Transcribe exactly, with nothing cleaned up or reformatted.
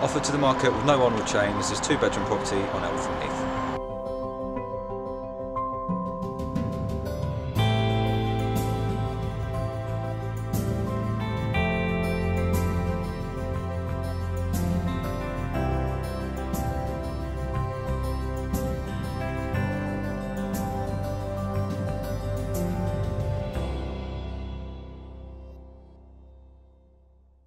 Offered to the market with no onward chains, this two bedroom property on Elvetham Heath.